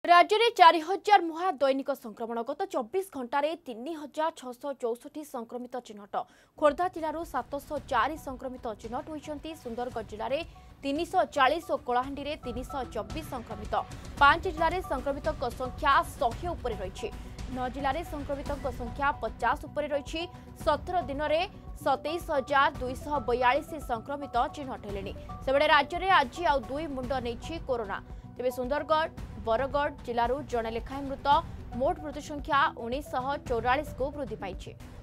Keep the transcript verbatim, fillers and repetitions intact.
राज्य में चार हजार मुहा दैनिक संक्रमण गत चौबीस घंटे तीन हजार छश चौसठ संक्रमित चिन्हट। खोर्धा जिलूर सातश चार संक्रमित चिन्हट होती। सुंदरगढ़ जिले में तीन सौ चालीस और कलाहांडी में तीन सौ चौबीस संक्रमित। पांच जिले में संक्रमित संख्या सौ उपर रही। नौ जिले में संक्रमित संख्या पचास उपर रही। सतर दिन में सतैश हजार दुईश बयालीस संक्रमित चिन्हट हेले। सेबड़े राज्य में आज आउ दुई मुंड नहीं कोरोना। तेज सुंदरगढ़ बरगढ़ जिलूर जड़े लेखाएं मृत। मोट मृत्यु संख्या उन्नीस चौरालीस को वृद्धि पाई।